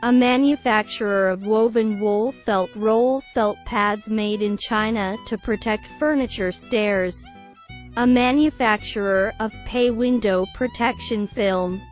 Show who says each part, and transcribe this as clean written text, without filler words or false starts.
Speaker 1: A manufacturer of woven wool felt roll felt pads made in China to protect furniture stairs. A manufacturer of pay window protection film.